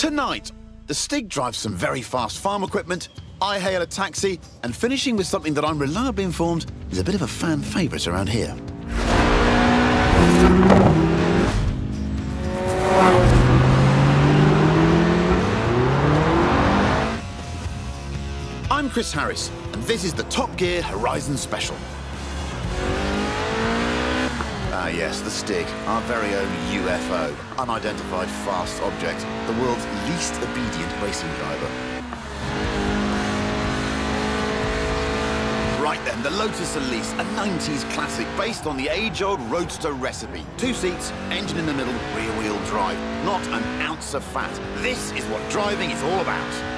Tonight, the Stig drives some very fast farm equipment, I hail a taxi, and finishing with something that I'm reliably informed is a bit of a fan favourite around here. I'm Chris Harris, and this is the Top Gear Horizon Special. Ah yes, the Stig, our very own UFO, unidentified fast object, the world's least obedient racing driver. Right then, the Lotus Elise, a 90s classic based on the age-old Roadster recipe. 2 seats, engine in the middle, rear-wheel drive. Not an ounce of fat. This is what driving is all about.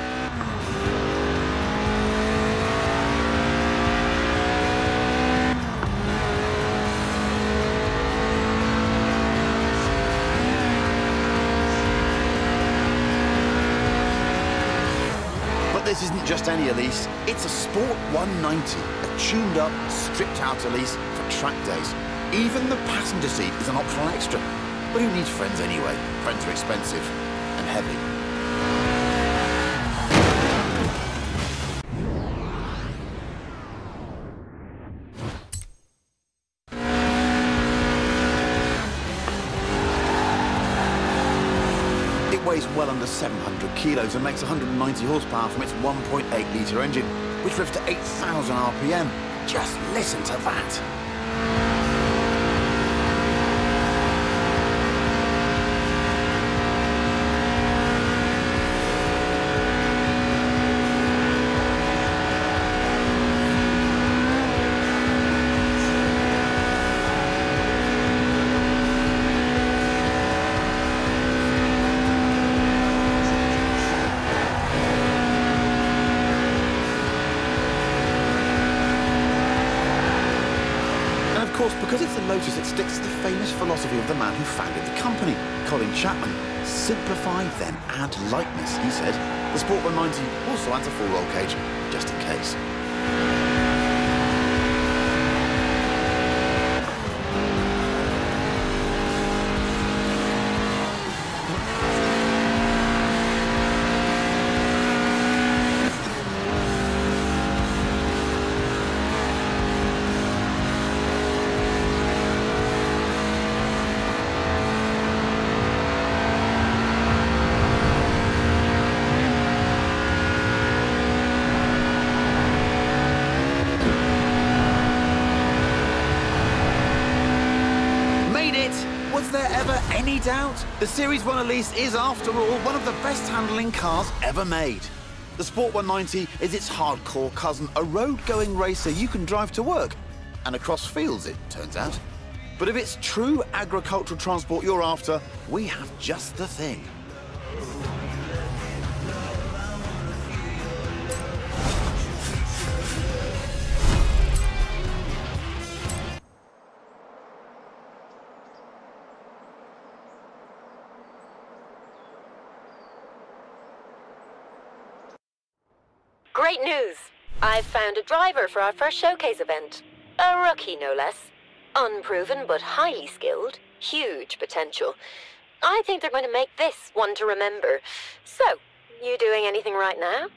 This isn't just any Elise, it's a Sport 190, a tuned-up, stripped-out Elise for track days. Even the passenger seat is an optional extra. But who needs friends anyway? Friends are expensive and heavy. Weighs well under 700 kilos and makes 190 horsepower from its 1.8-litre engine, which revs to 8,000 RPM. Just listen to that. Of course, because it's a Lotus, it sticks to the famous philosophy of the man who founded the company, Colin Chapman. Simplify, then add lightness, he said. The Sport 190 also adds a full roll cage, just in case. Was there ever any doubt? The Series 1 Elise is, after all, one of the best handling cars ever made. The Sport 190 is its hardcore cousin, a road-going racer you can drive to work, and across fields, it turns out. But if it's true agricultural transport you're after, we have just the thing. Great news! I've found a driver for our first showcase event. A rookie, no less. Unproven but highly skilled. Huge potential. I think they're going to make this one to remember. So, you doing anything right now?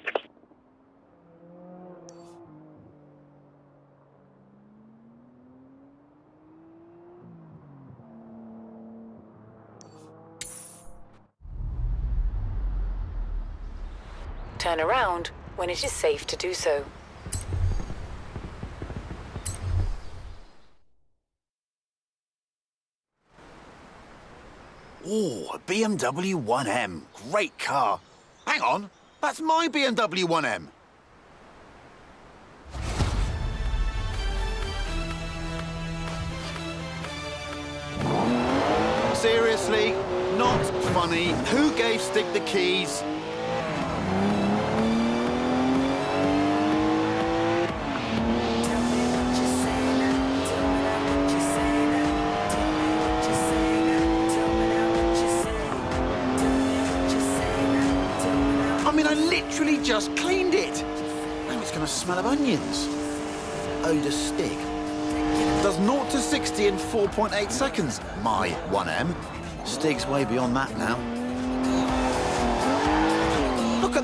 Turn around when it is safe to do so. Ooh, a BMW 1M. Great car. Hang on, that's my BMW 1M. Seriously? Not funny. Who gave Stig the keys? I literally just cleaned it. Now it's going to smell of onions. Oda Stig. Does 0 to 60 in 4.8 seconds. My 1M. Stig's way beyond that now.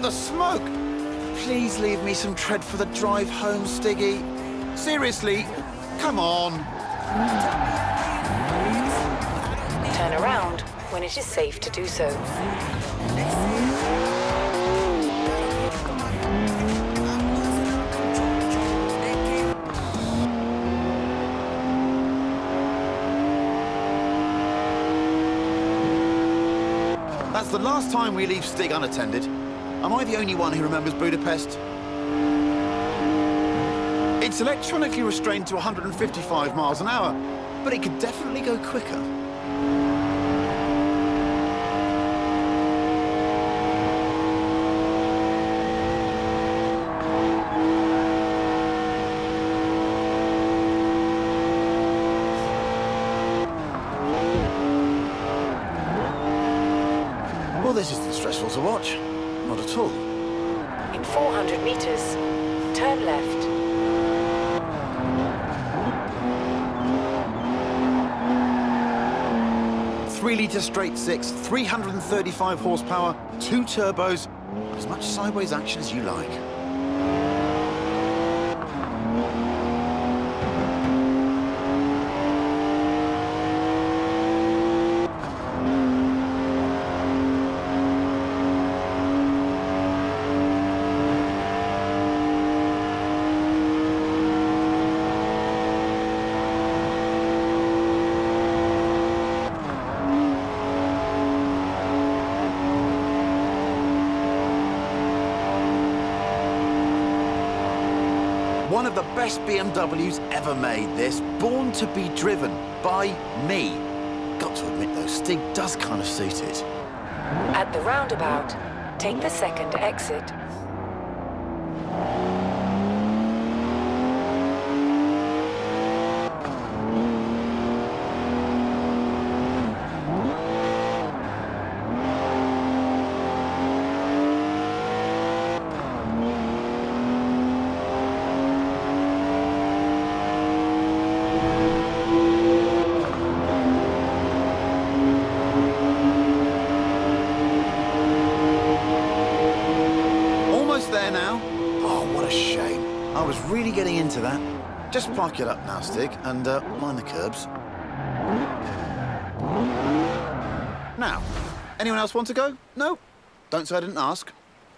the smoke! Please leave me some tread for the drive home, Stiggy. Seriously, come on. Turn around when it is safe to do so. That's the last time we leave Stig unattended. Am I the only one who remembers Budapest? It's electronically restrained to 155 miles an hour, but it could definitely go quicker. Well, this isn't stressful to watch. Not at all. In 400 meters, turn left. Three-litre straight six, 335 horsepower, 2 turbos, as much sideways action as you like. One of the best BMWs ever made, this. Born to be driven by me. Got to admit, though, Stig does kind of suit it. At the roundabout, take the second exit. There now. Oh, what a shame. I was really getting into that. Just park it up now, Stig, and mind the curbs. Now, anyone else want to go? No? Don't say I didn't ask.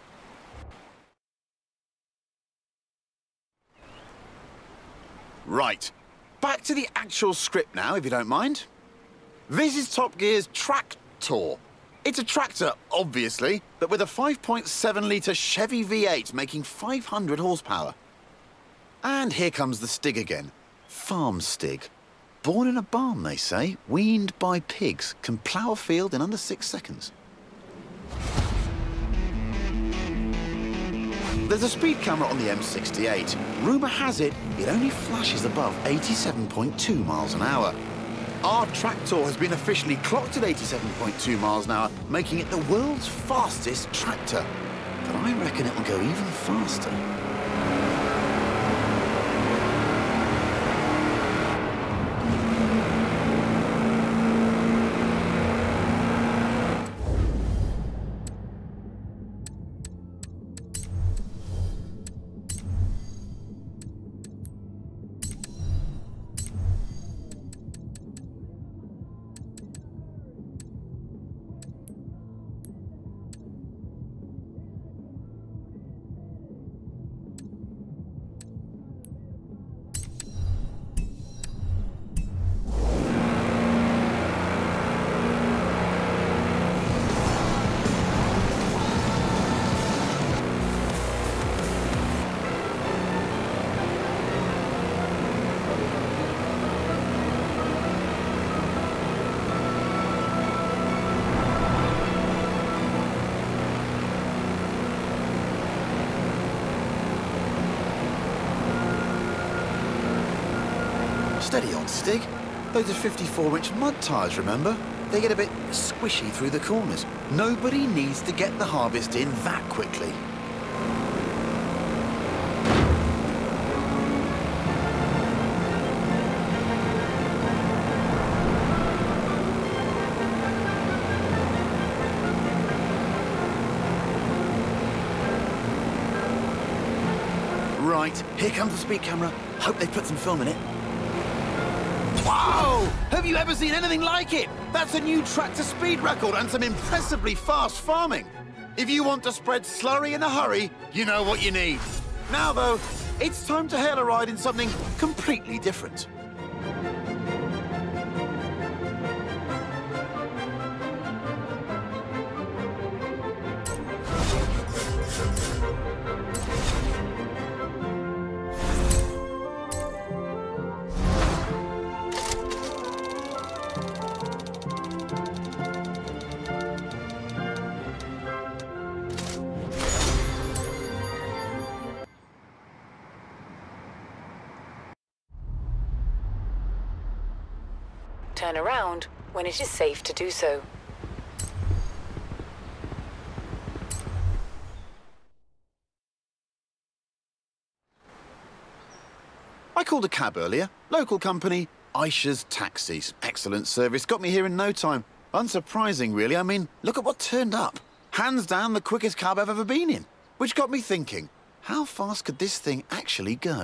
Right. Back to the actual script now, if you don't mind. This is Top Gear's Tractor. It's a tractor, obviously, but with a 5.7-litre Chevy V8 making 500 horsepower. And here comes the Stig again. Farm Stig. Born in a barn, they say, weaned by pigs, can plough a field in under 6 seconds. There's a speed camera on the M68. Rumour has it, it only flashes above 87.2 miles an hour. Our tractor has been officially clocked at 87.2 miles an hour, making it the world's fastest tractor. But I reckon it'll go even faster. Steady on, Stig. Those are 54-inch mud tyres, remember? They get a bit squishy through the corners. Nobody needs to get the harvest in that quickly. right, here comes the speed camera. Hope they put some film in it. Wow! Have you ever seen anything like it? That's a new tractor speed record and some impressively fast farming. If you want to spread slurry in a hurry, you know what you need. Now, though, it's time to hail a ride in something completely different. Turn around when it is safe to do so. I called a cab earlier. Local company, Aisha's Taxis. Excellent service. Got me here in no time. Unsurprising, really. I mean, look at what turned up. Hands down the quickest cab I've ever been in. Which got me thinking, how fast could this thing actually go?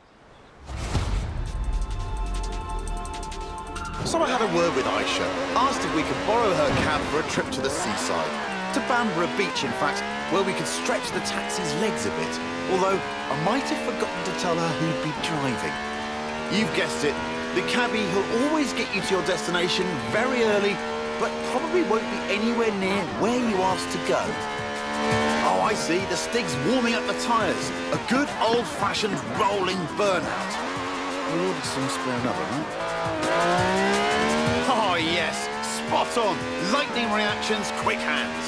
So I had a word with Aisha, asked if we could borrow her cab for a trip to the seaside. To Bamborough Beach, in fact, where we could stretch the taxi's legs a bit. Although, I might have forgotten to tell her who'd be driving. You've guessed it, the cabbie who'll always get you to your destination very early, but probably won't be anywhere near where you asked to go. Oh, I see, the Stig's warming up the tyres. A good old-fashioned rolling burnout. We'll order some spare rubber, right? Oh, yes. Spot on. Lightning reactions, quick hands.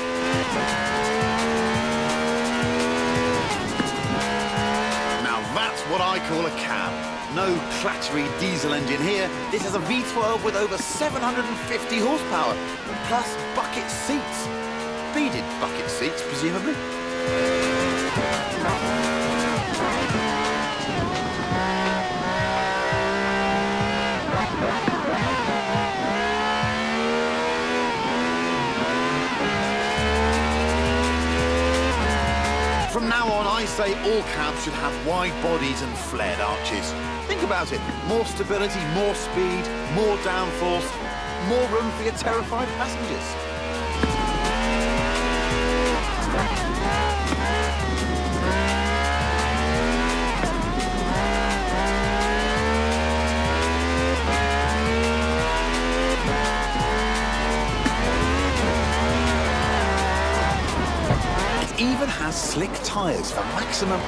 Now that's what I call a cab. No clattery diesel engine here. This is a V12 with over 750 horsepower, plus bucket seats. Beaded bucket seats, presumably. From now on, I say all cabs should have wide bodies and flared arches. Think about it. More stability, more speed, more downforce, more room for your terrified passengers. It even has slick tyres for maximum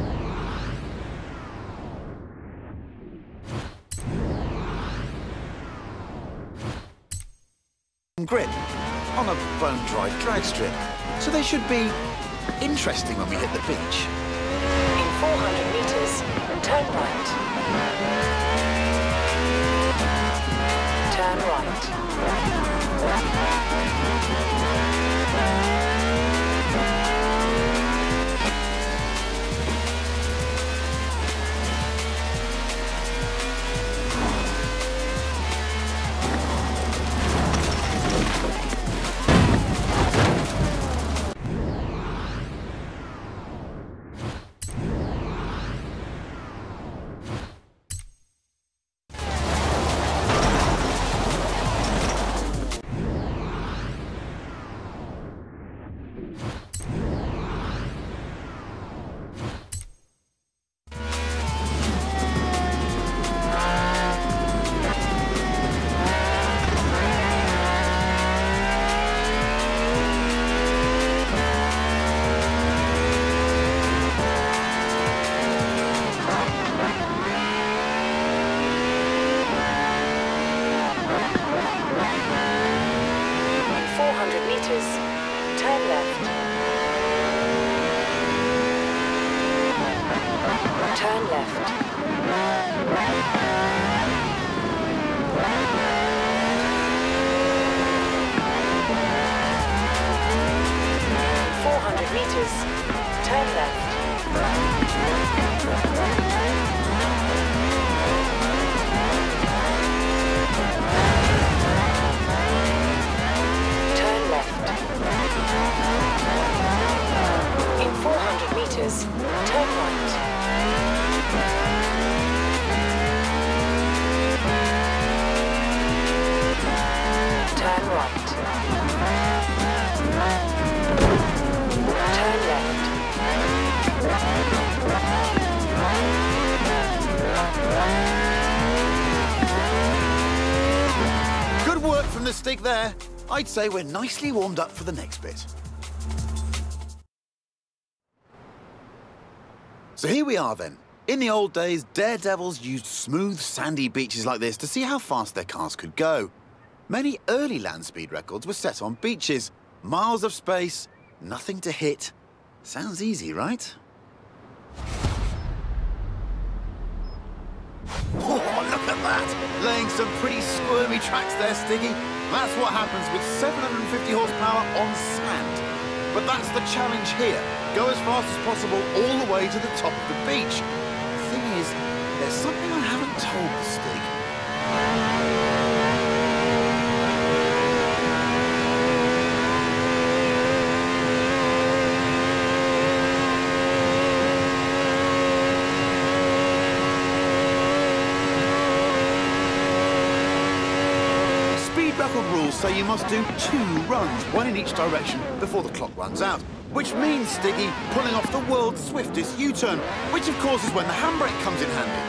grip on a bone-dry drag strip. So they should be interesting when we hit the beach. In 400 meters, turn right. Turn right. Turn left. Turn left. In 400 meters, turn left. Turn left. In 400 meters, turn right. from the Stig there, I'd say we're nicely warmed up for the next bit. So here we are then. In the old days, daredevils used smooth, sandy beaches like this to see how fast their cars could go. Many early land speed records were set on beaches. Miles of space, nothing to hit. Sounds easy, right? Oh, look at that! Laying some pretty squirmy tracks there, Stiggy. That's what happens with 750 horsepower on sand. But that's the challenge here. Go as fast as possible all the way to the top of the beach. The thing is, there's something I haven't told the Stig. Record rules say you must do 2 runs, 1 in each direction, before the clock runs out. Which means, Stiggy, pulling off the world's swiftest U-turn, which of course is when the handbrake comes in handy.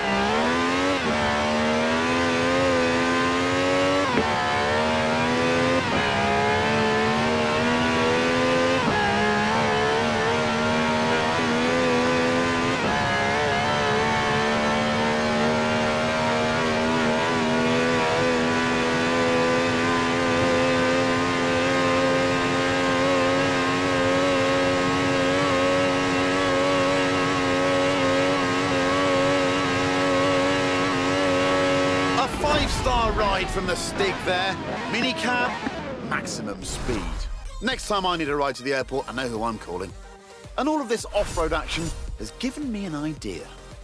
Five-star ride from the Stig there. Minicab, maximum speed. Next time I need a ride to the airport, I know who I'm calling. And all of this off-road action has given me an idea.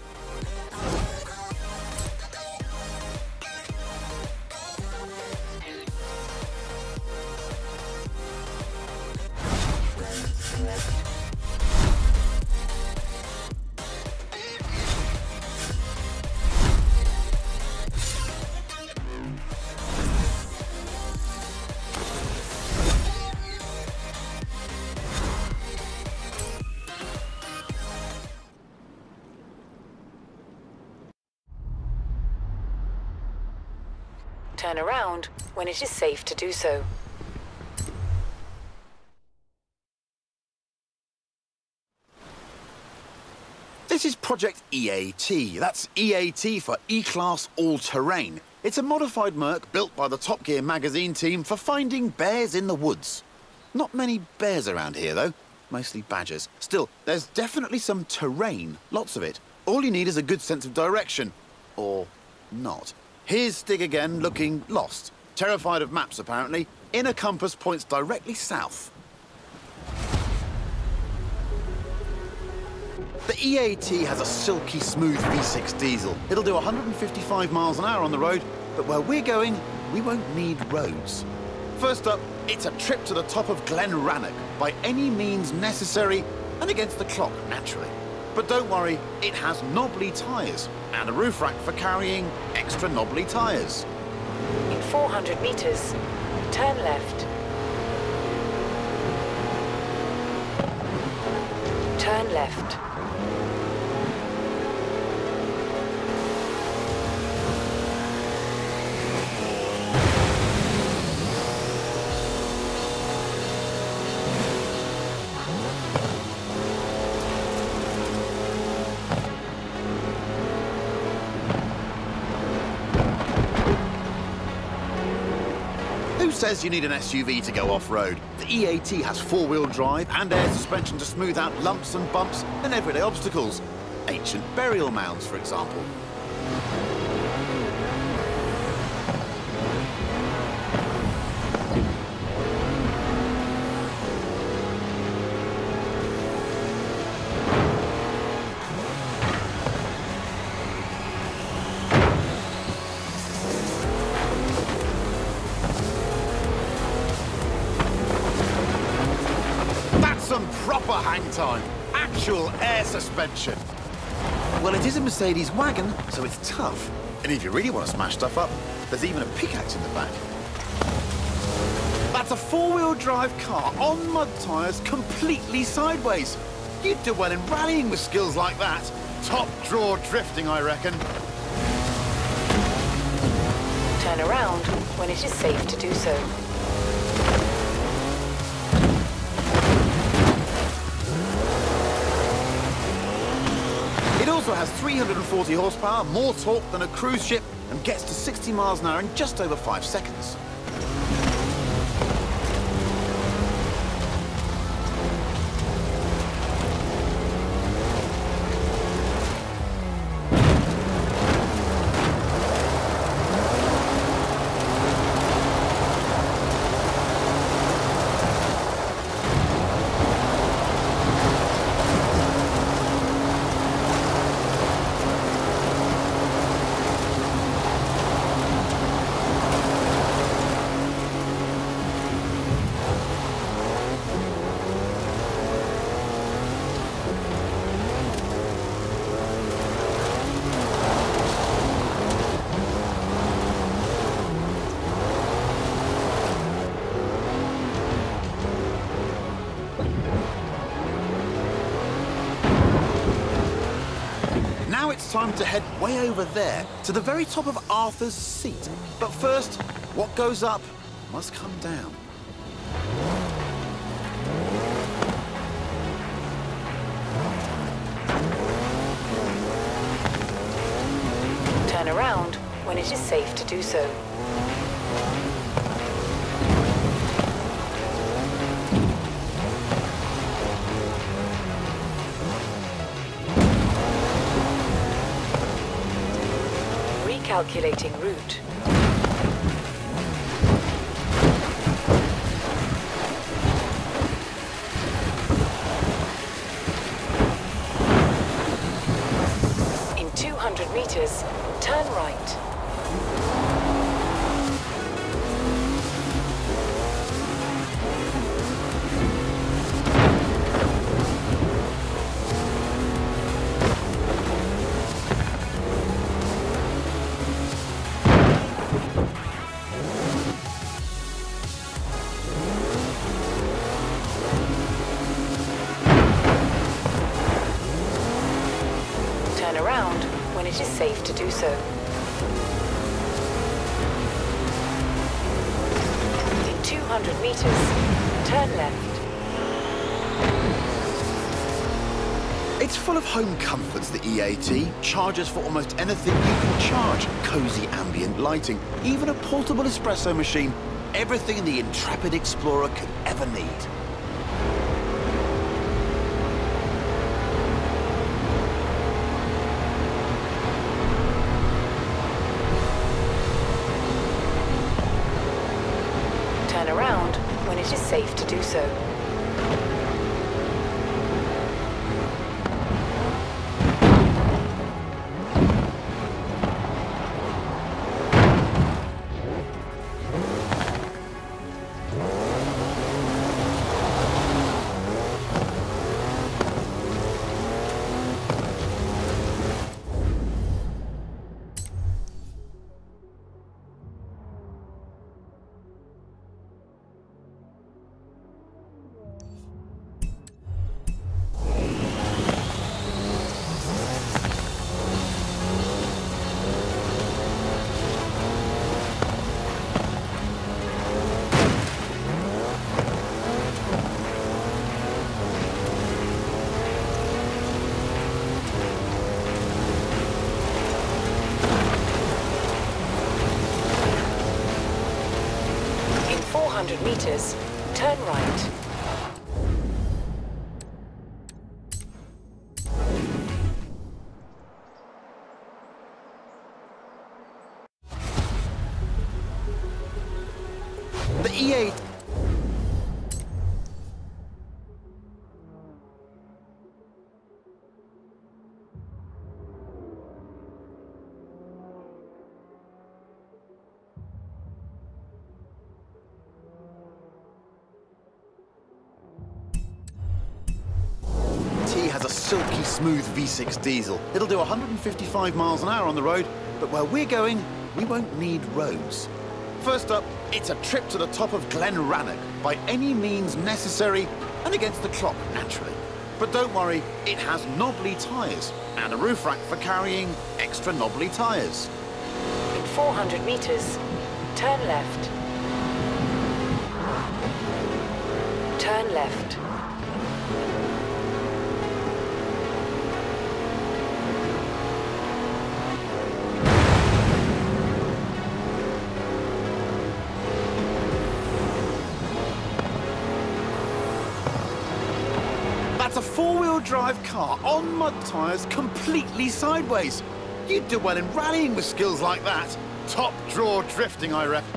Turn around when it is safe to do so. This is Project EAT. That's EAT for E-Class All-Terrain. It's a modified Merc built by the Top Gear magazine team for finding bears in the woods. Not many bears around here, though. Mostly badgers. Still, there's definitely some terrain. Lots of it. All you need is a good sense of direction. Or not. Here's Stig again, looking lost. Terrified of maps, apparently. Inner compass points directly south. The EAT has a silky smooth V6 diesel. It'll do 155 miles an hour on the road, but where we're going, we won't need roads. First up, it's a trip to the top of Glen Rannoch, by any means necessary, and against the clock, naturally. But don't worry, it has knobbly tyres, and a roof rack for carrying extra knobbly tyres. In 400 meters, turn left. Turn left. Who says you need an SUV to go off-road? The EAT has 4-wheel drive and air suspension to smooth out lumps and bumps and everyday obstacles. Ancient burial mounds, for example. Some proper hang time. Actual air suspension. Well, it is a Mercedes wagon, so it's tough. And if you really want to smash stuff up, there's even a pickaxe in the back. That's a 4-wheel drive car on mud tyres, completely sideways. You'd do well in rallying with skills like that. Top draw drifting, I reckon. Turn Turn around when it is safe to do so. It also has 340 horsepower, more torque than a cruise ship, and gets to 60 miles an hour in just over 5 seconds. Now it's time to head way over there, to the very top of Arthur's Seat. But first, what goes up must come down. Turn around when it is safe to do so. Recalculating route. In 200 meters, turn right. Turn around when it is safe to do so. In 200 meters, turn left. It's full of home comforts, the EAT. Charges for almost anything you can charge. Cozy ambient lighting, even a portable espresso machine. Everything the intrepid explorer could ever need. Turn around when it is safe to do so. In 400 meters, turn right. The EAT... has a silky smooth V6 diesel. It'll do 155 miles an hour on the road, but where we're going, we won't need roads. First up, it's a trip to the top of Glen Rannoch, by any means necessary, and against the clock, naturally. But don't worry, it has knobbly tyres, and a roof rack for carrying extra knobbly tyres. In 400 meters, Turn left. Turn left. That's a four-wheel drive car on mud tyres completely sideways. You'd do well in rallying with skills like that. Top draw drifting, I reckon.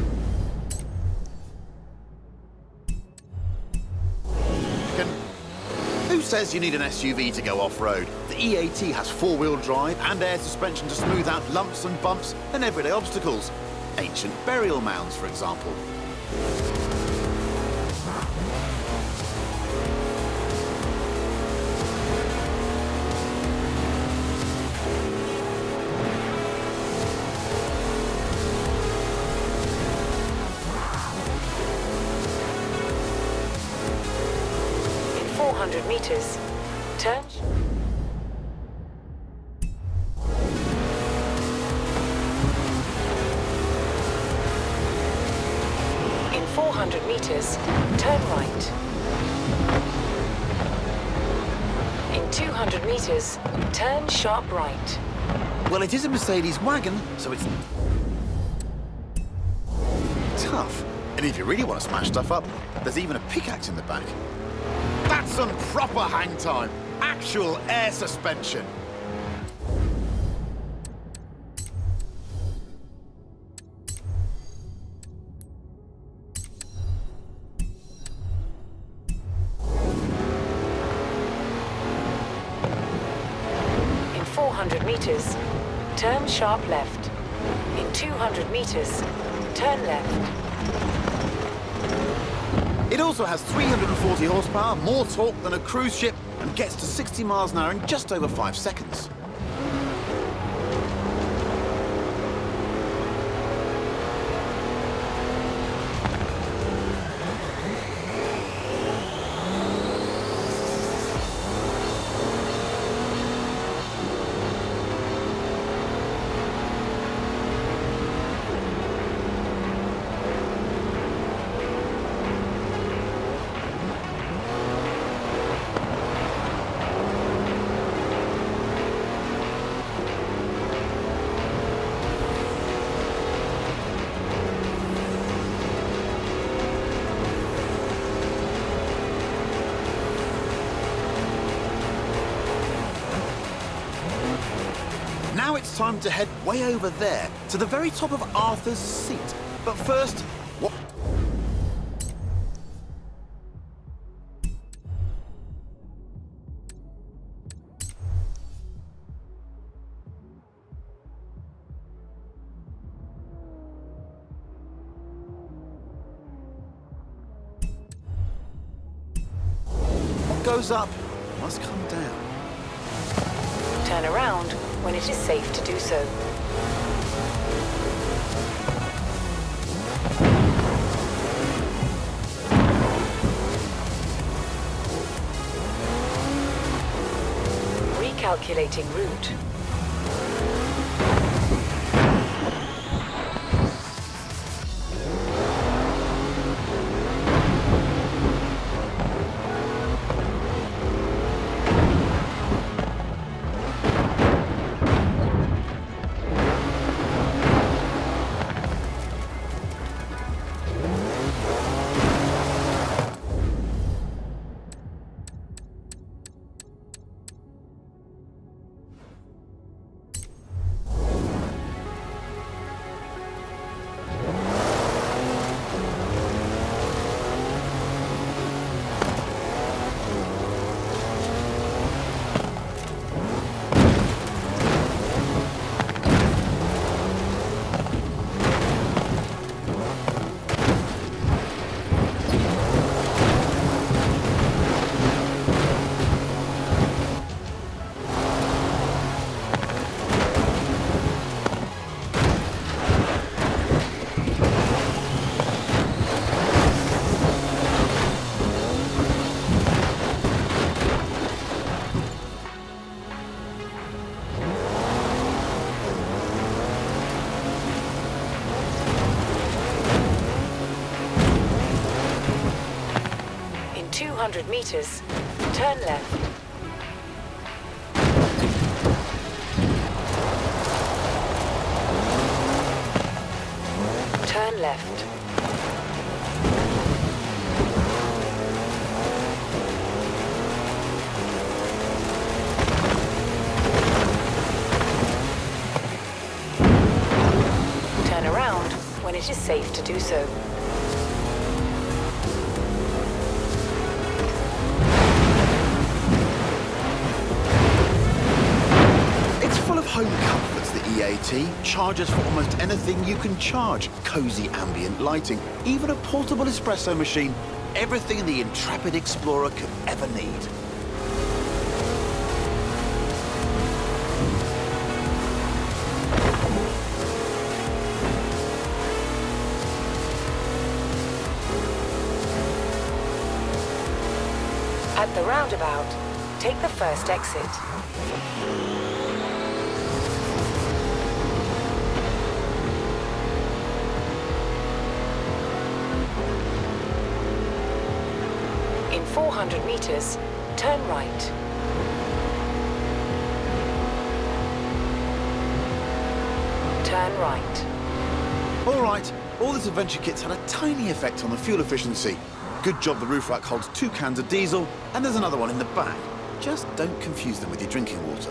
Who says you need an SUV to go off-road? The E-AT has four-wheel drive and air suspension to smooth out lumps and bumps and everyday obstacles. Ancient burial mounds, for example. In 400 meters, turn. In 400 meters, turn right. In 200 meters, turn sharp right. Well, it is a Mercedes wagon, so it's tough. And if you really want to smash stuff up, there's even a pickaxe in the back. That's some proper hang time. Actual air suspension. In 400 meters, turn sharp left. In 200 meters, turn left. It also has 340 horsepower, more torque than a cruise ship, and gets to 60 miles an hour in just over 5 seconds. Now it's time to head way over there, to the very top of Arthur's Seat. But first, what? What goes up must come down. Turn around when it is safe to do so. Recalculating route. 400 meters, turn left. Turn left. Turn around when it is safe to do so. It's full of home comforts, the EAT. Chargers for almost anything you can charge. Cozy ambient lighting, even a portable espresso machine. Everything the intrepid explorer could ever need. At the roundabout, take the first exit. In 400 meters, turn right. Turn right. All right, all this adventure kit's had a tiny effect on the fuel efficiency. Good job the roof rack holds 2 cans of diesel, and there's another one in the back. Just don't confuse them with your drinking water.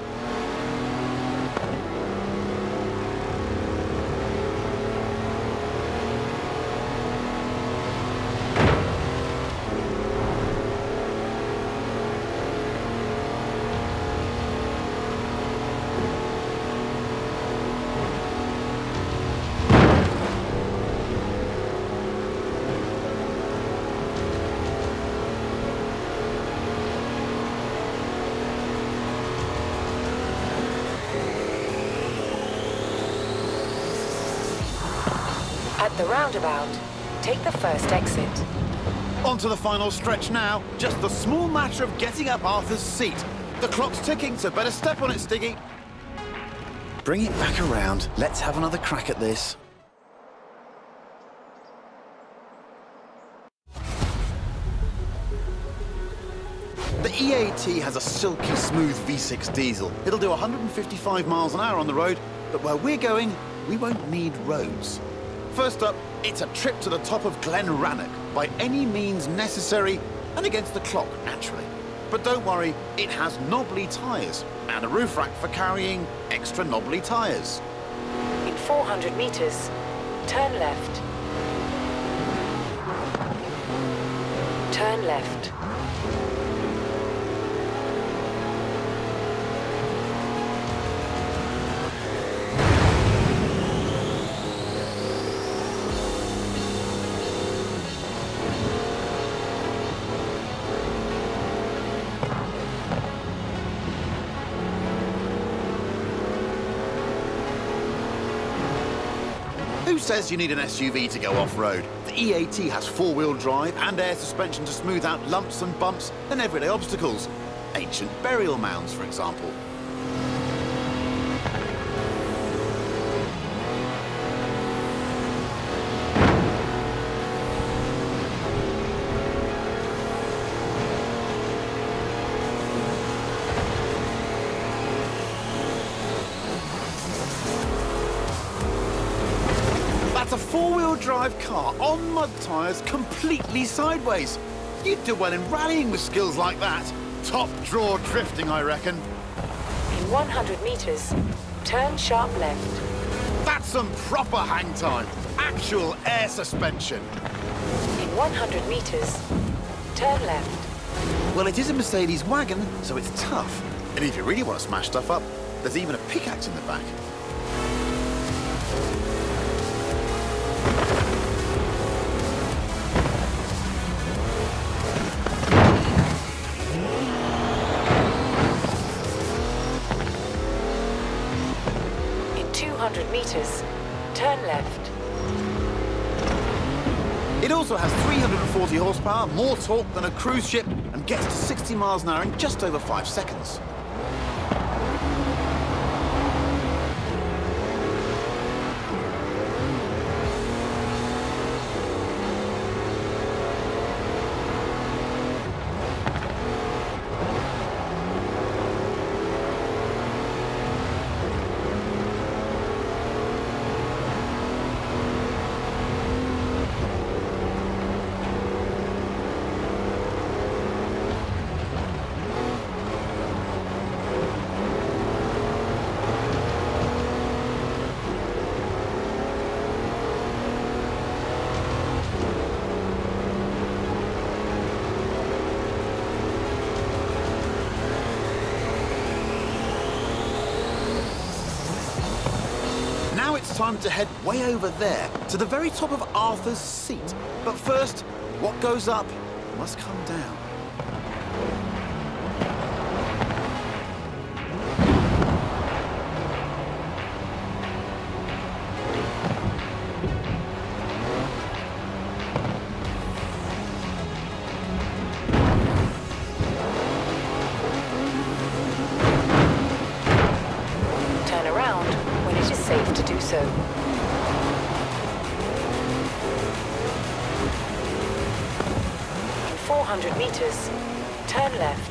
At the roundabout, take the first exit. On to the final stretch now. Just the small matter of getting up Arthur's seat. The clock's ticking, so better step on it, Stiggy. Bring it back around. Let's have another crack at this. The EAT has a silky smooth V6 diesel. It'll do 155 miles an hour on the road, but where we're going, we won't need roads. First up, it's a trip to the top of Glen Rannoch, by any means necessary, and against the clock, naturally. But don't worry, it has knobbly tyres, and a roof rack for carrying extra knobbly tyres. In 400 meters, turn left. Turn left. Who says you need an SUV to go off-road? The EAT has 4-wheel drive and air suspension to smooth out lumps and bumps and everyday obstacles. Ancient burial mounds, for example. That's a 4-wheel drive car on mud tyres completely sideways. You'd do well in rallying with skills like that. Top draw drifting, I reckon. In 100 meters, turn sharp left. That's some proper hang time. Actual air suspension. In 100 meters, turn left. Well, it is a Mercedes wagon, so it's tough. And if you really want to smash stuff up, there's even a pickaxe in the back. In 200 meters, turn left. It also has 340 horsepower, more torque than a cruise ship, and gets to 60 miles an hour in just over 5 seconds. it's time to head way over there, to the very top of Arthur's Seat. But first, what goes up must come down. Turn around when it is safe to do so. In 400 meters, turn left.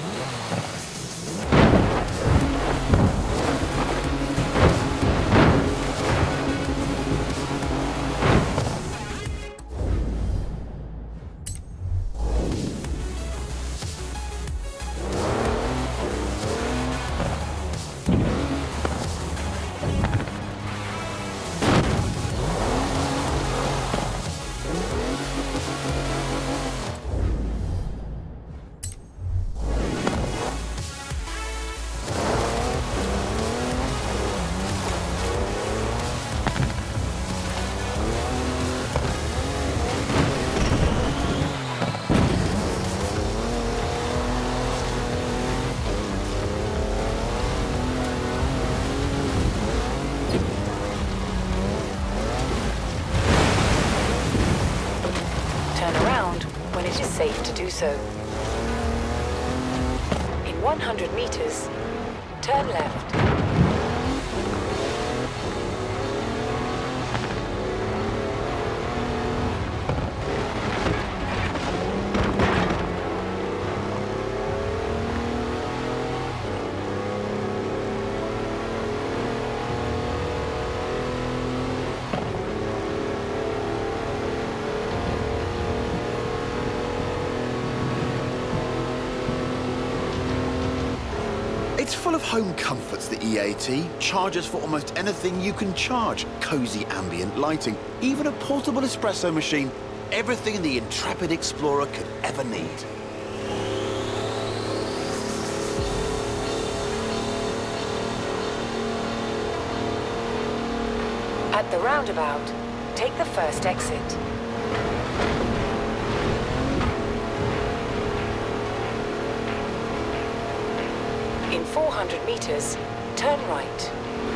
Turn around when it is safe to do so. In 100 meters, turn left. It's full of home comforts, the EAT. Charges for almost anything you can charge. Cozy ambient lighting, even a portable espresso machine. Everything the intrepid explorer could ever need. At the roundabout, take the first exit. In 400 meters, turn right.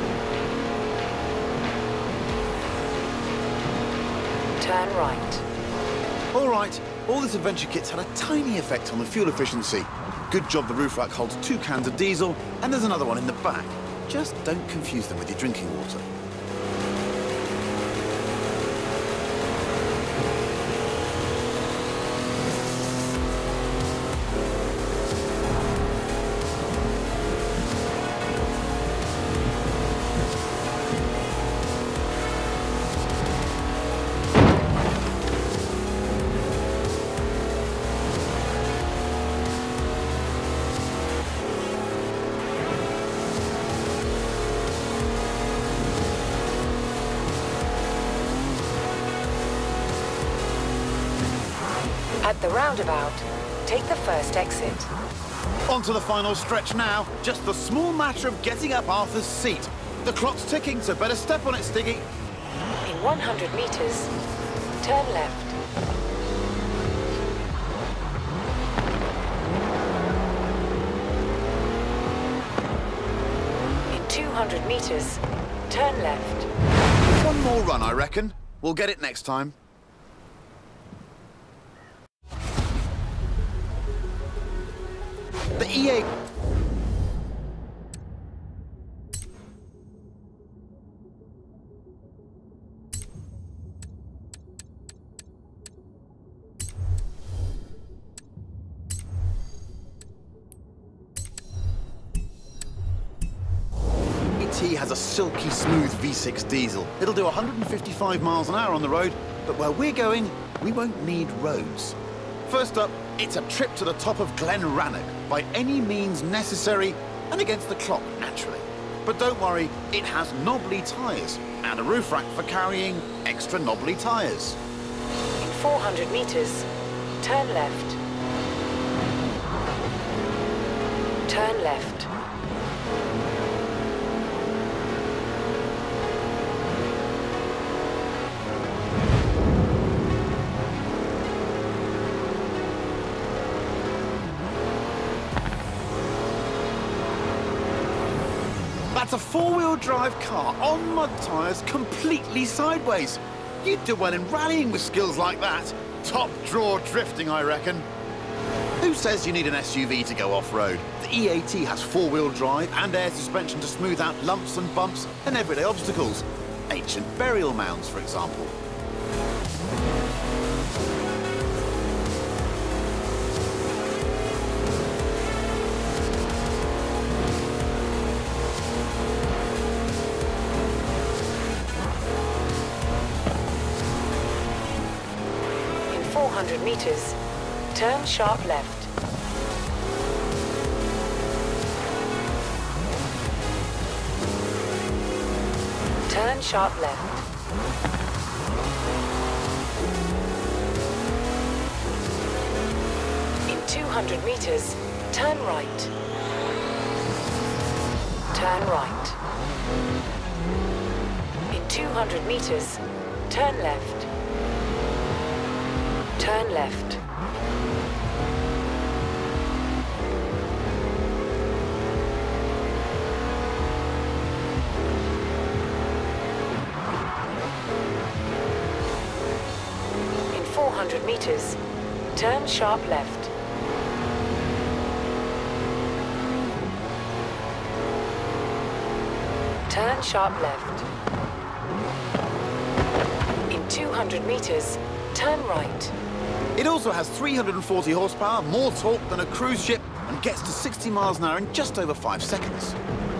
Turn right. All right, all this adventure kit's had a tiny effect on the fuel efficiency. Good job the roof rack holds 2 cans of diesel, and there's another one in the back. Just don't confuse them with your drinking water. At the roundabout, take the first exit. On to the final stretch now. Just the small matter of getting up Arthur's Seat. The clock's ticking, so better step on it, Stiggy. In 100 meters, turn left. In 200 meters, turn left. One more run, I reckon. We'll get it next time. The EA... has a silky smooth V6 diesel. It'll do 155 miles an hour on the road, but where we're going, we won't need roads. First up, it's a trip to the top of Glen Rannoch, by any means necessary, and against the clock, naturally. But don't worry, it has knobbly tyres, and a roof rack for carrying extra knobbly tyres. In 400 meters, turn left. Turn left. That's a four-wheel drive car on mud tyres completely sideways. You'd do well in rallying with skills like that. Top draw drifting, I reckon. Who says you need an SUV to go off-road? The EAT has four-wheel drive and air suspension to smooth out lumps and bumps and everyday obstacles. Ancient burial mounds, for example. In 400 meters, turn sharp left. Turn sharp left. In 200 meters, turn right. Turn right. In 200 meters, turn left. Turn left. In 400 meters, turn sharp left. Turn sharp left. In 200 meters, turn right. It also has 340 horsepower, more torque than a cruise ship, and gets to 60 miles an hour in just over 5 seconds.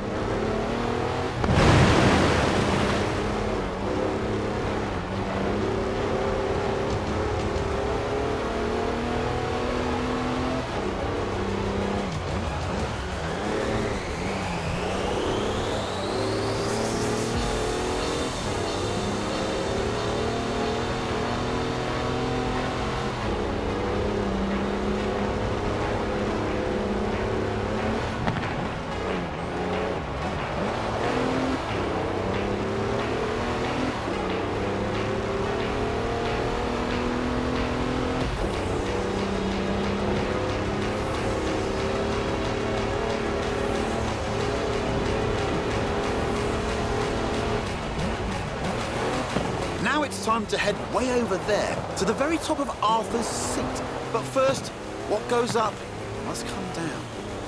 Now it's time to head way over there, to the very top of Arthur's Seat. But first, what goes up must come down.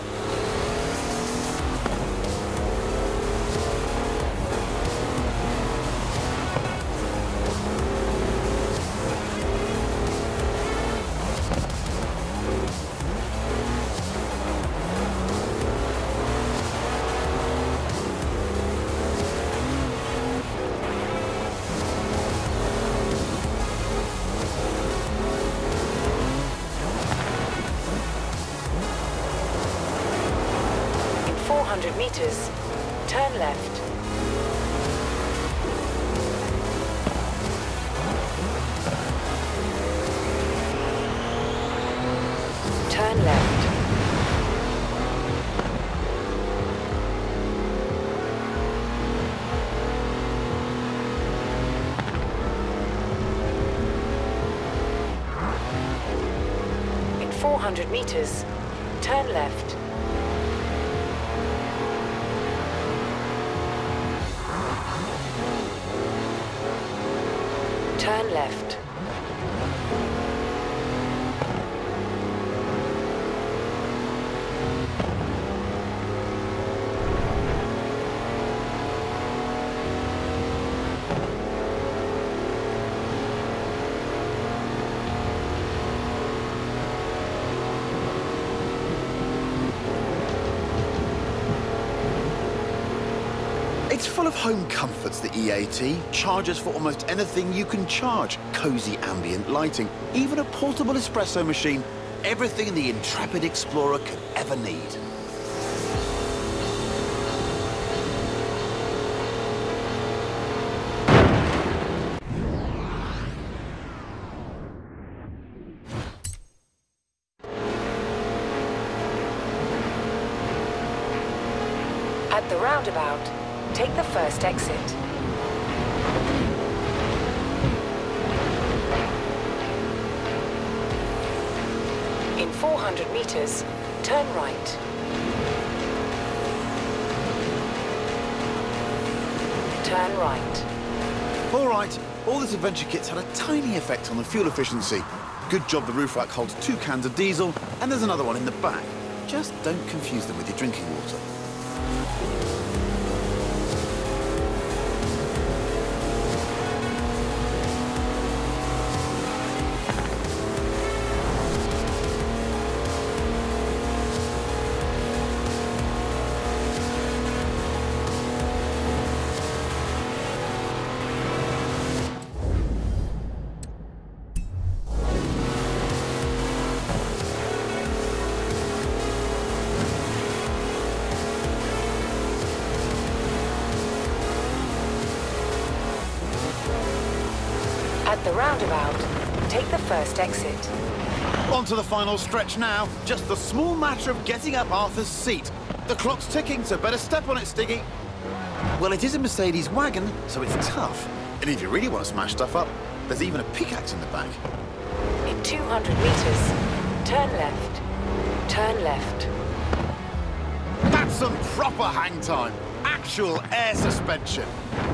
In 400 meters, turn left. Turn left. In 400 meters, turn left. Turn left. It's full of home comforts, the EAT. Charges for almost anything you can charge. Cozy ambient lighting, even a portable espresso machine. Everything the intrepid explorer could ever need. At the roundabout, take the first exit. In 400 meters, turn right. Turn right. All right, all this adventure kit's had a tiny effect on the fuel efficiency. Good job the roof rack holds 2 cans of diesel, and there's another one in the back. Just don't confuse them with your drinking water. At the roundabout, take the first exit. On to the final stretch now. Just the small matter of getting up Arthur's seat. The clock's ticking, so better step on it, Stiggy. Well, it is a Mercedes wagon, so it's tough. And if you really want to smash stuff up, there's even a pickaxe in the back. In 200 meters, turn left. Turn left. That's some proper hang time. Actual air suspension.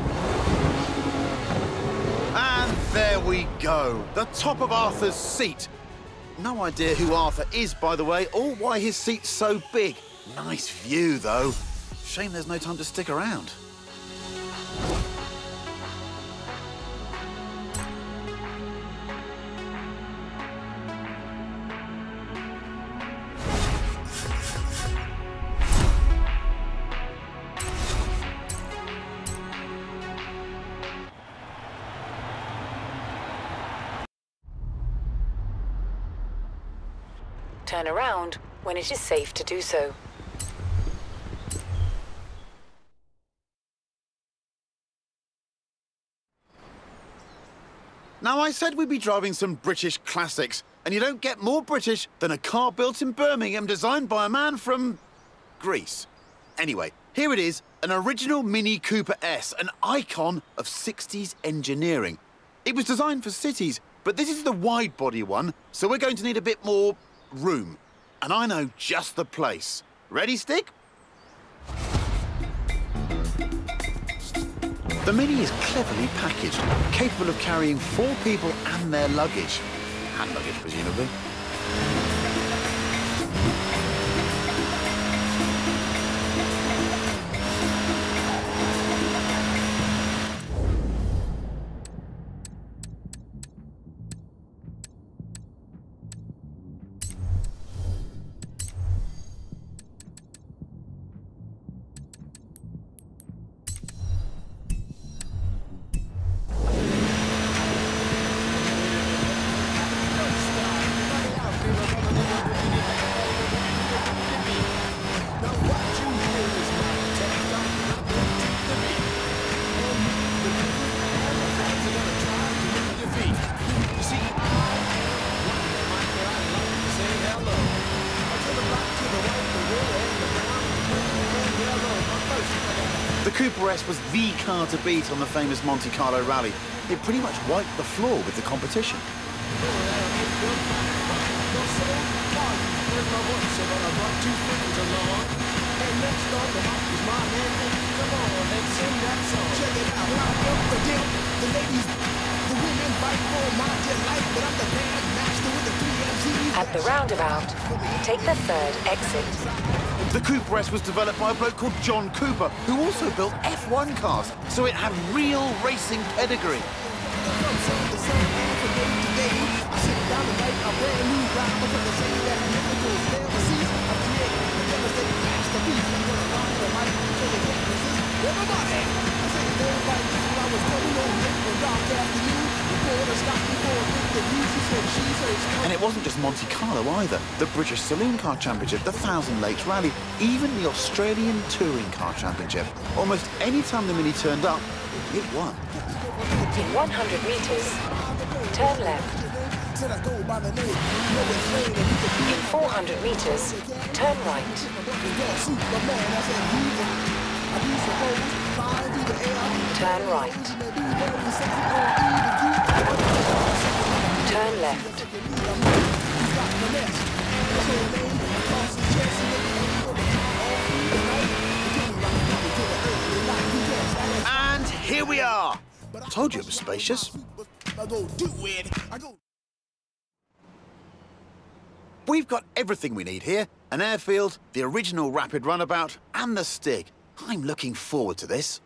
And there we go. The top of Arthur's seat. No idea who Arthur is, by the way, or why his seat's so big. Nice view, though. Shame there's no time to stick around. Turn around when it is safe to do so. Now, I said we'd be driving some British classics, and you don't get more British than a car built in Birmingham designed by a man from Greece. Anyway, here it is, an original Mini Cooper S, an icon of 60s engineering. It was designed for cities, but this is the wide-body one, so we're going to need a bit more room. And I know just the place. Ready, Stick? The Mini is cleverly packaged, capable of carrying 4 people and their luggage. Hand luggage, presumably. The Cooper S was the car to beat on the famous Monte Carlo rally. It pretty much wiped the floor with the competition. At the roundabout, take the third exit. The Cooper S was developed by a bloke called John Cooper, who also built F1 cars, so it had real racing pedigree. And it wasn't just Monte Carlo either. The British Saloon Car Championship, the Thousand Lakes Rally, even the Australian Touring Car Championship. Almost any time the Mini turned up, it won. In 100 meters, turn left. In 400 meters, turn right. Turn right. Turn left. And here Told you it was spacious. We've got everything we need here. An airfield, the original rapid runabout, and the Stig. I'm looking forward to this.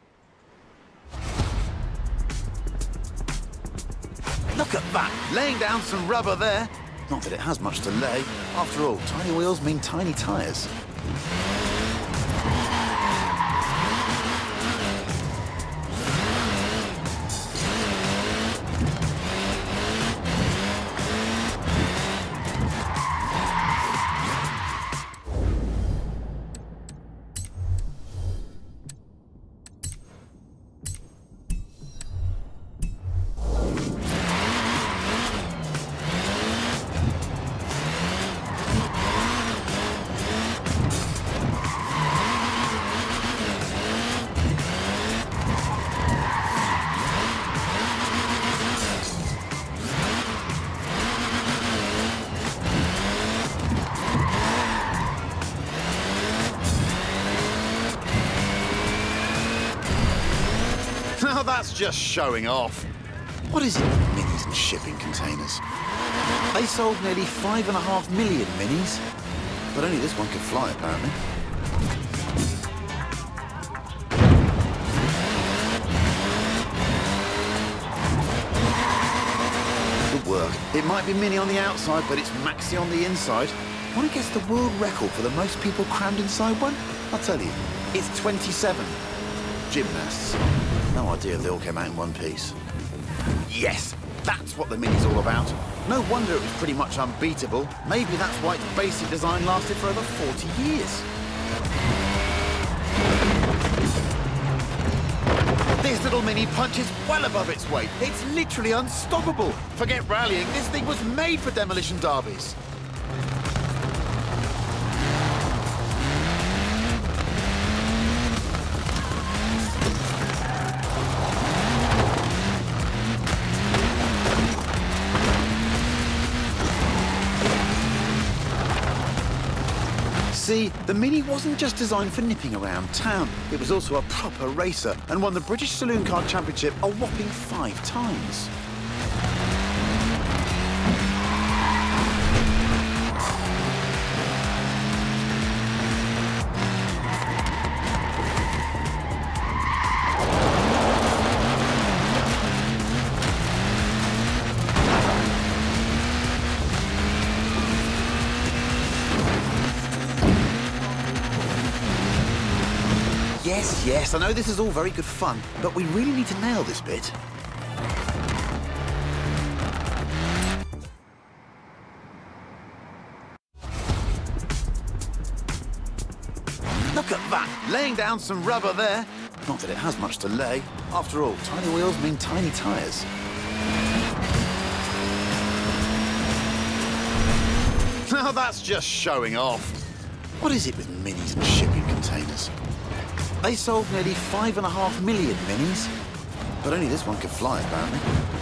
Look at that, laying down some rubber there. Not that it has much to lay. After all, tiny wheels mean tiny tyres. Now that's just showing off. What is it with minis and shipping containers? They sold nearly 5.5 million minis, but only this one could fly, apparently. Good work. It might be mini on the outside, but it's maxi on the inside. Want to guess the world record for the most people crammed inside one? I'll tell you, it's 27. Gymnasts. No idea they all came out in one piece. Yes, that's what the Mini's all about. No wonder it was pretty much unbeatable. Maybe that's why its basic design lasted for over 40 years. This little Mini punches well above its weight. It's literally unstoppable. Forget rallying, this thing was made for demolition derbies. See, the Mini wasn't just designed for nipping around town. It was also a proper racer and won the British Saloon Car Championship a whopping 5 times. Yes, I know this is all very good fun, but we really need to nail this bit. Look at that, laying down some rubber there. Not that it has much to lay. After all, tiny wheels mean tiny tyres. Now that's just showing off. What is it with minis and shipping containers? They sold nearly 5.5 million minis, but only this one could fly, apparently.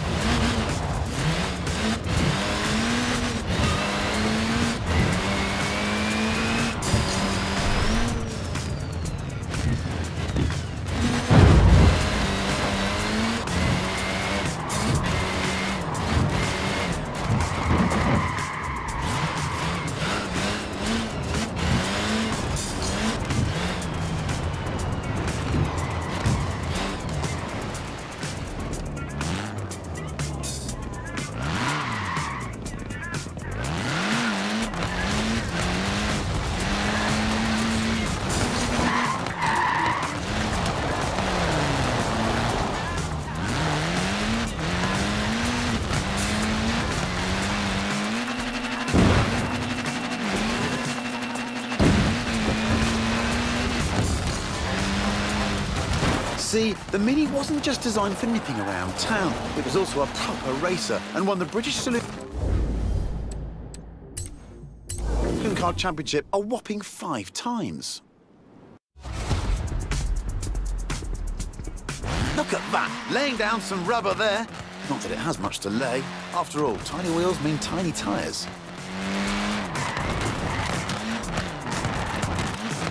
See, the Mini wasn't just designed for nipping around town. It was also a proper racer and won the British Saloon Car Championship a whopping 5 times. Look at that, laying down some rubber there. Not that it has much to lay. After all, tiny wheels mean tiny tyres.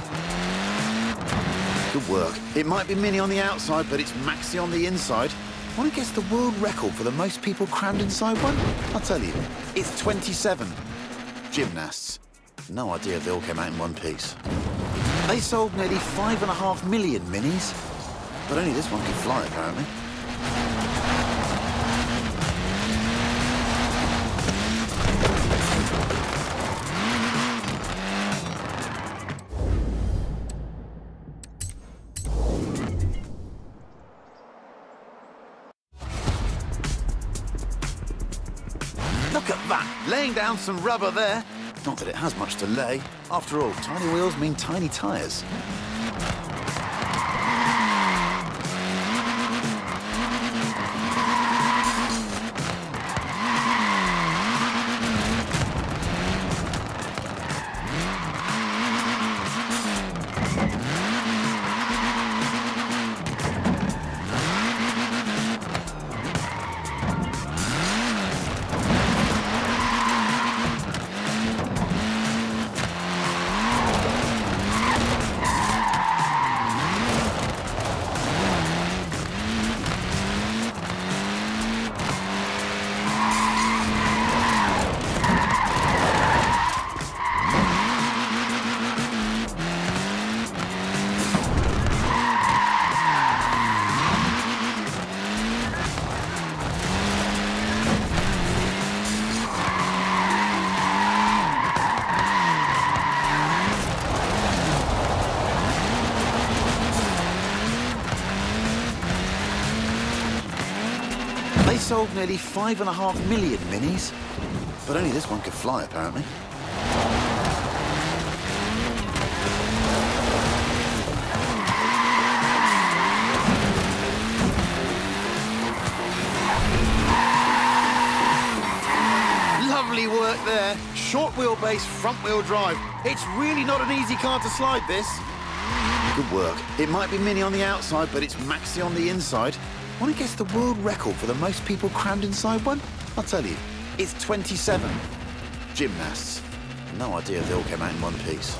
Good work. It might be mini on the outside, but it's maxi on the inside. Want to guess the world record for the most people crammed inside one? I'll tell you, it's 27. Gymnasts. No idea if they all came out in one piece. They sold nearly 5.5 million minis, but only this one could fly, apparently. Look at that, laying down some rubber there. Not that it has much to lay. After all, tiny wheels mean tiny tyres. They sold nearly 5.5 million minis, but only this one could fly, apparently. Lovely work there. Short wheelbase, front wheel drive. It's really not an easy car to slide, this. Good work. It might be mini on the outside, but it's maxi on the inside. Want to guess the world record for the most people crammed inside one? I'll tell you, it's 27. Gymnasts. No idea if they all came out in one piece.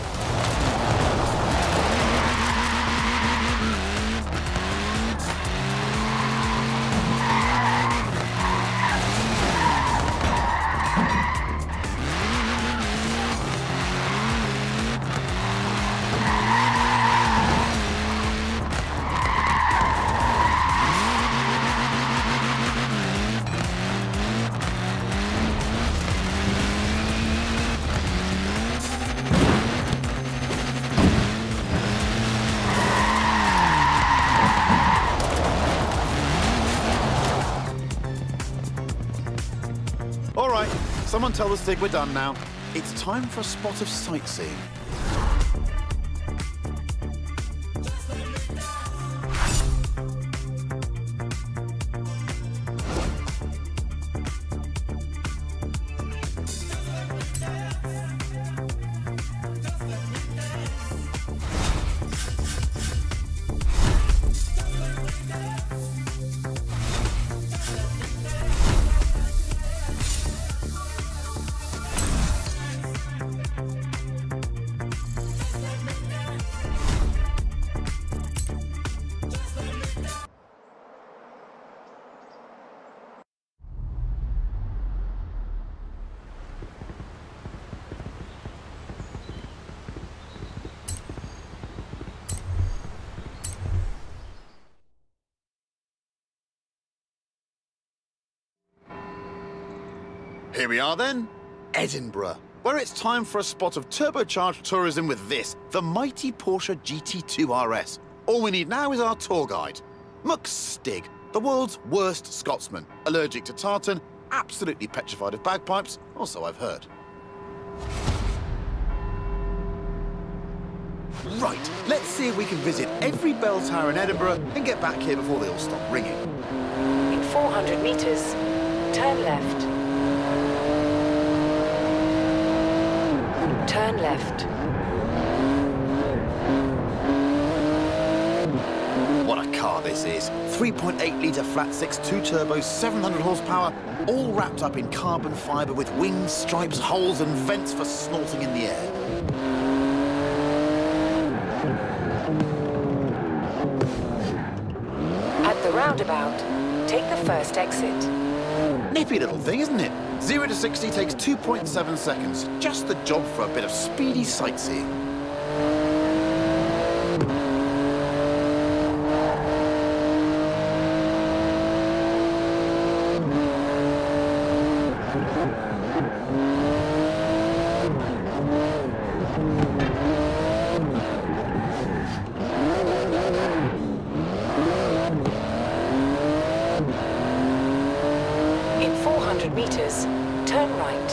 All right, someone tell the Stig we're done now. It's time for a spot of sightseeing. Here we are then, Edinburgh, where it's time for a spot of turbocharged tourism with this, the mighty Porsche GT2 RS. All we need now is our tour guide, Muck Stig, the world's worst Scotsman, allergic to tartan, absolutely petrified of bagpipes, also I've heard. Right, let's see if we can visit every bell tower in Edinburgh and get back here before they all stop ringing. In 400 meters, turn left. Turn left. What a car this is. 3.8-litre flat-six, 2-turbo, 700 horsepower, all wrapped up in carbon fibre with wings, stripes, holes and vents for snorting in the air. At the roundabout, Take the first exit. Nippy little thing, isn't it? 0 to 60 takes 2.7 seconds. Just the job for a bit of speedy sightseeing. In 400 meters, turn right.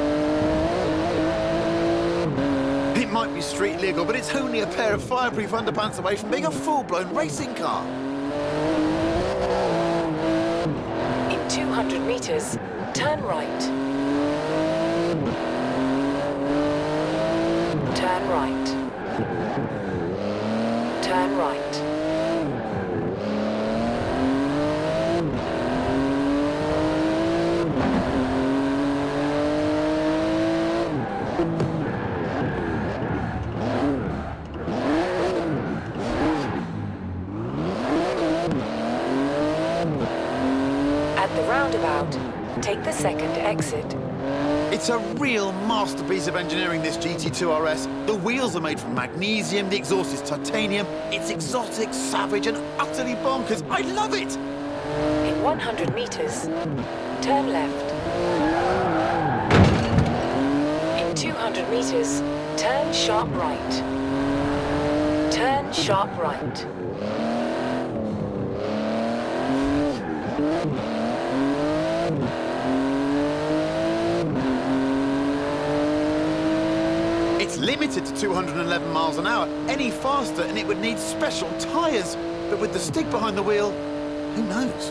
It might be street legal, but it's only a pair of fireproof underpants away from being a full-blown racing car. In 200 meters, turn right. Turn right. Turn right. At the roundabout, take the second exit. It's a real masterpiece of engineering, this GT2 RS. The wheels are made from magnesium, the exhaust is titanium. It's exotic, savage, and utterly bonkers. I love it! In 100 meters, turn left. In 200 meters, turn sharp right. Turn sharp right. It's limited to 211 miles an hour. Any faster and it would need special tyres. But with the stick behind the wheel, who knows?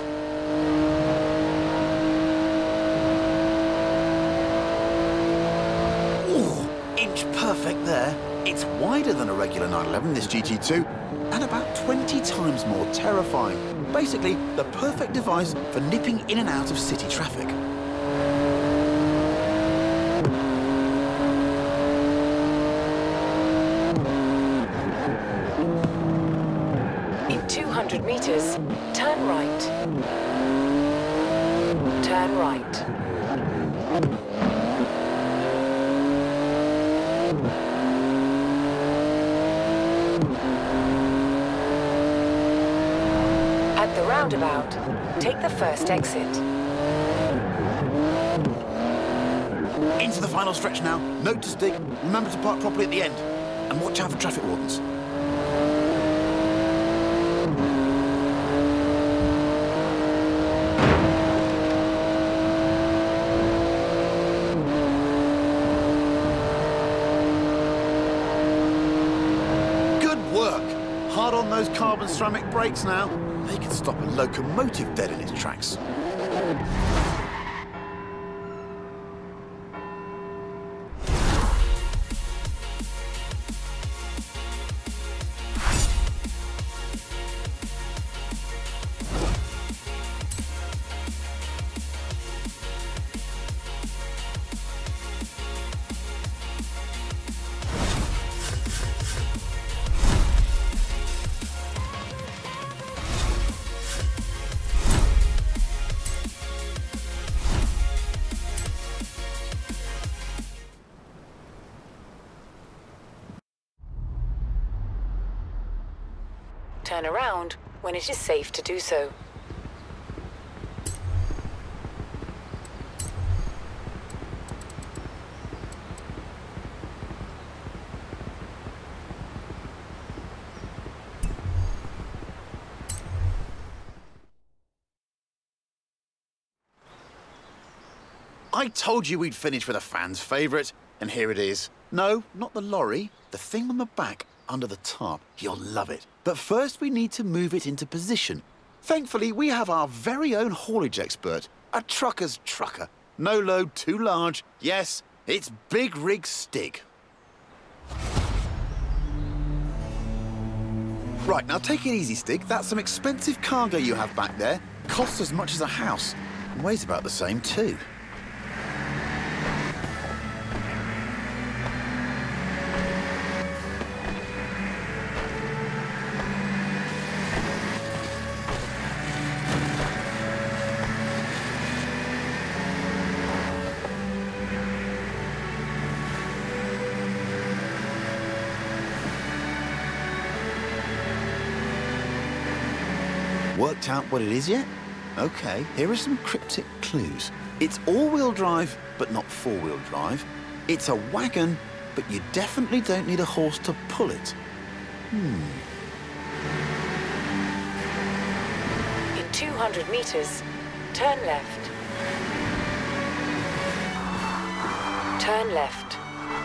Ooh, inch perfect there. It's wider than a regular 911, this GT2, and about 20 times more terrifying. Basically, the perfect device for nipping in and out of city traffic. In 200 meters, turn right. Turn right. At the roundabout, take the first exit. Into the final stretch now. Note to stick. Remember to park properly at the end. And watch out for traffic wardens. Good work. Hard on those carbon ceramic brakes now. They can stop a locomotive dead in its tracks. Turn around when it is safe to do so. I told you we'd finish with a fan's favourite, and here it is. No, not the lorry, the thing on the back, under the tarp. You'll love it. But first we need to move it into position. Thankfully, we have our very own haulage expert, a trucker's trucker. No load too large. Yes, it's Big Rig Stig. Right, now take it easy, Stig. That's some expensive cargo you have back there. Costs as much as a house. And weighs about the same, too. Worked out what it is yet? Okay, here are some cryptic clues. It's all-wheel drive, but not four-wheel drive. It's a wagon, but you definitely don't need a horse to pull it. In 200 meters, turn left. Turn left.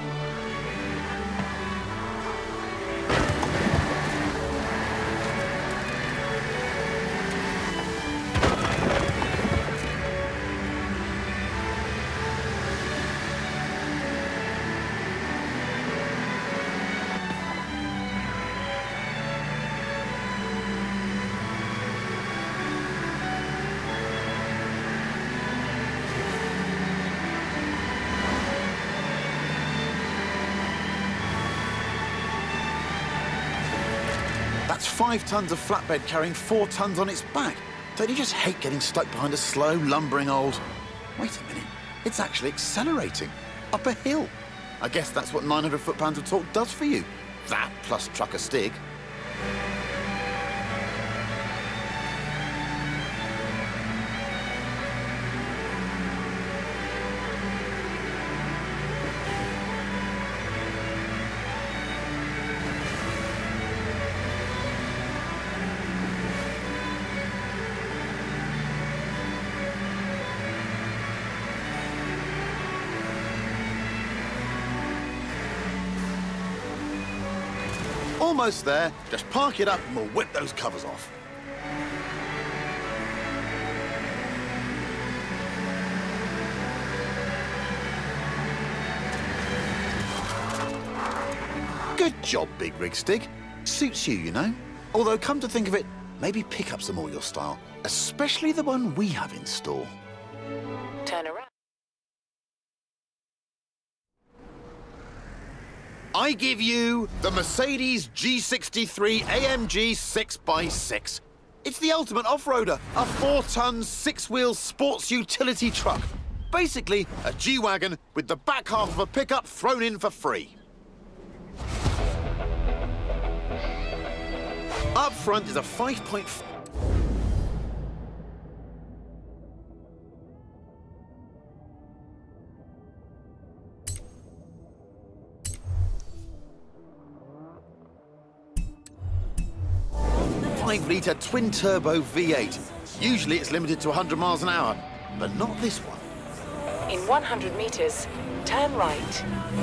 That's 5 tons of flatbed carrying 4 tons on its back. Don't you just hate getting stuck behind a slow, lumbering old... Wait a minute, it's actually accelerating. Up a hill. I guess that's what 900 foot-pounds of torque does for you. That plus trucker Stig. Almost there. Just park it up and we'll whip those covers off. Good job, Big Rig Stig. Suits you, you know. Although, come to think of it, maybe pickups are more your style, especially the one we have in store. Turn around. I give you the Mercedes G63 AMG 6x6. It's the ultimate off-roader, a 4-ton, 6-wheel sports utility truck. Basically, a G-Wagon with the back half of a pickup thrown in for free. Up front is a 5.4... litre twin-turbo V8. Usually it's limited to 100 miles an hour, but not this one. In 100 meters, turn right.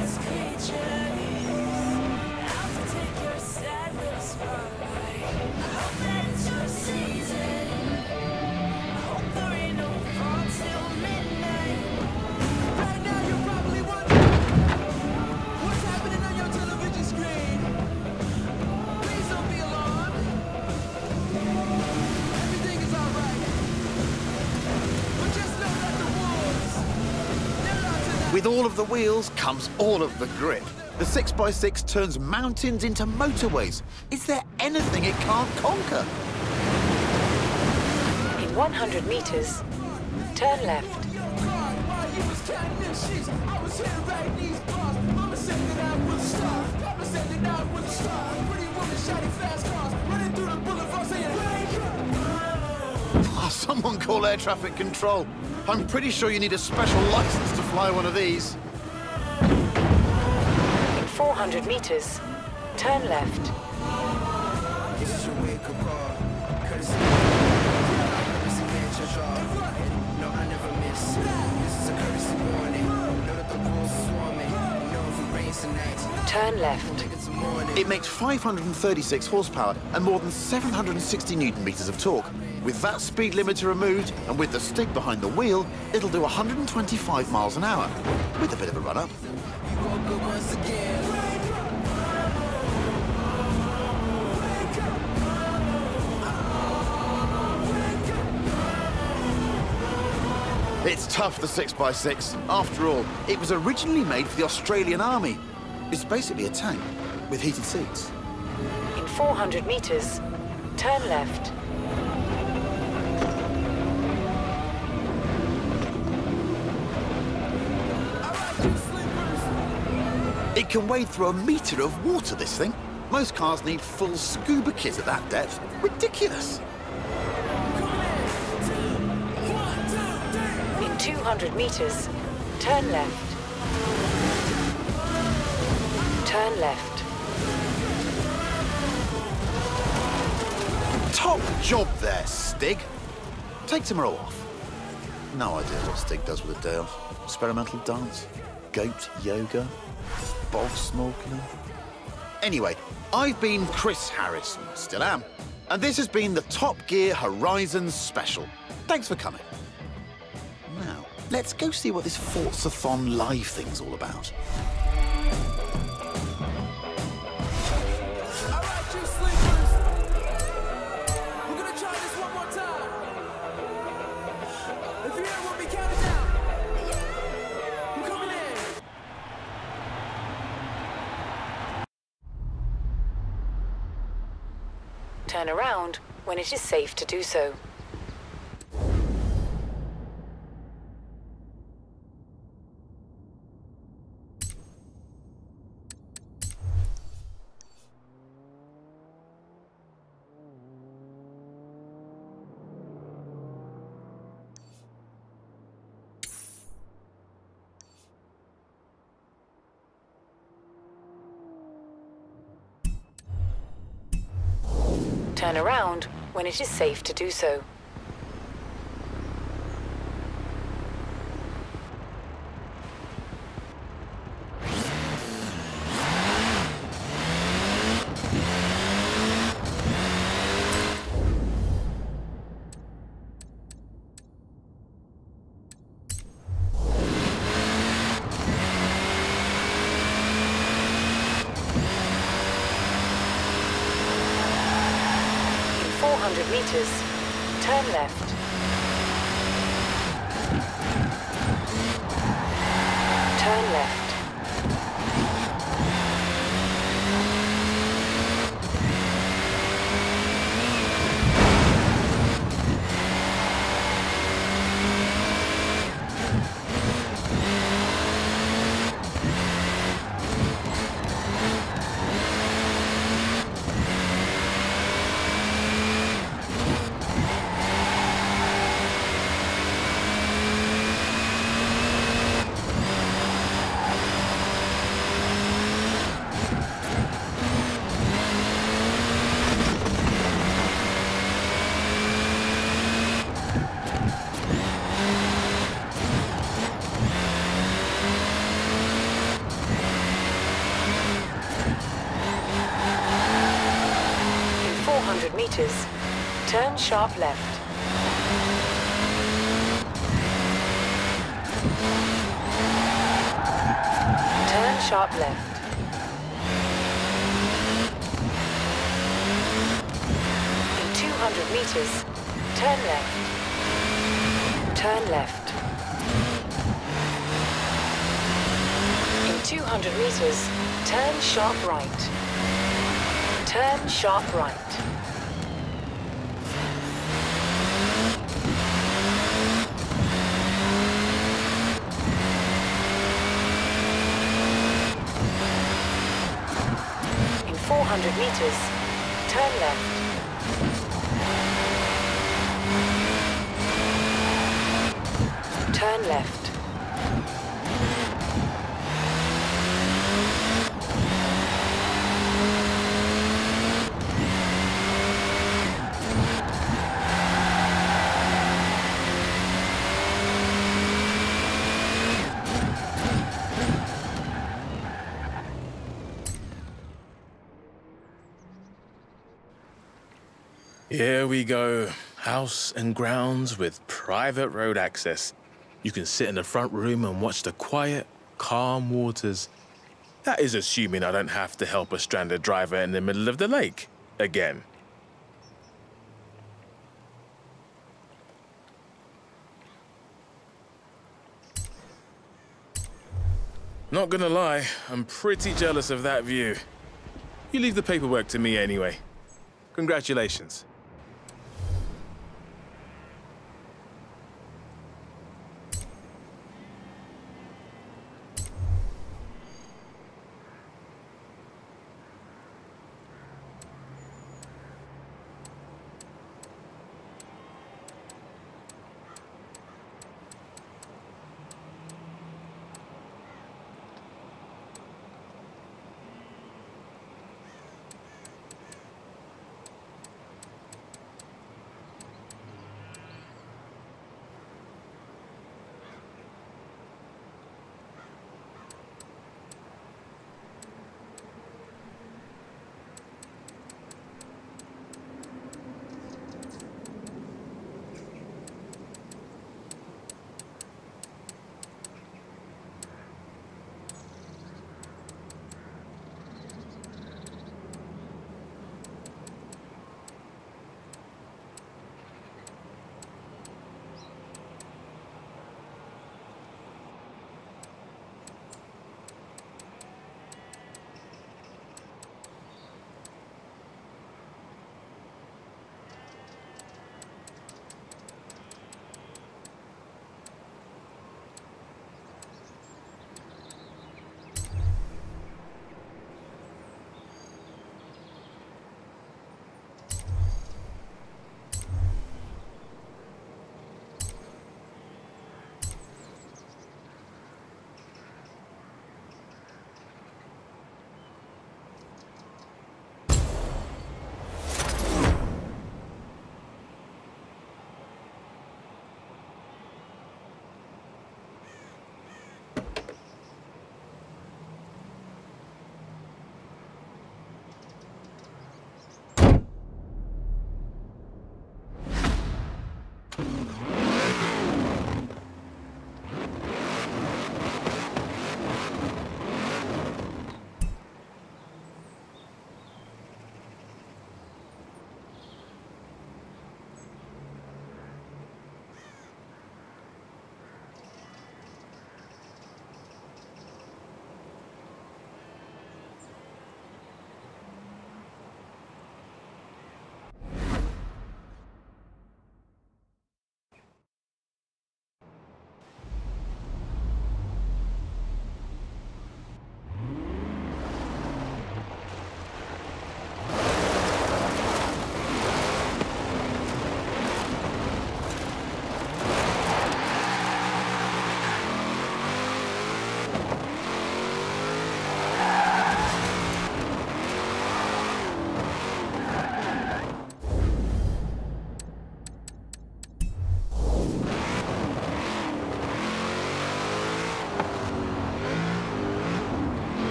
With all of the wheels comes all of the grip. The 6x6 turns mountains into motorways. Is there anything it can't conquer? In 100 meters, turn left. Oh, someone call air traffic control. I'm pretty sure you need a special license to fly one of these. In 400 meters, turn left. Turn left. It makes 536 horsepower and more than 760 newton meters of torque. With that speed limiter removed and with the Stig behind the wheel, it'll do 125 miles an hour, with a bit of a run-up. It's tough, the 6x6. After all, it was originally made for the Australian Army. It's basically a tank with heated seats. In 400 meters, turn left. It can wade through a metre of water, this thing. Most cars need full scuba kit at that depth. Ridiculous. 200 meters, turn left. Turn left. Top job there, Stig. Take tomorrow off. No idea what Stig does with a day off. Experimental dance, goat yoga, bog snorkeling. Anyway, I've been Chris Harris, and still am. And this has been the Top Gear Horizons special. Thanks for coming. Now, let's go see what this Forza-thon live thing's all about. All right, you sleepers. We're gonna try this one more time. If you're here with me, count it down. I'm coming in. Turn around when it is safe to do so. Turn around when it is safe to do so. In 400 meters, turn left. Turn left. In 400 meters, turn sharp left. Turn sharp left. In 200 meters, turn left. Turn left. In 200 meters, turn sharp right. Turn sharp right. In 400 meters, turn left. Turn left. Here we go. House and grounds with private road access. You can sit in the front room and watch the quiet, calm waters. That is assuming I don't have to help a stranded driver in the middle of the lake again. Not gonna lie, I'm pretty jealous of that view. You leave the paperwork to me anyway. Congratulations.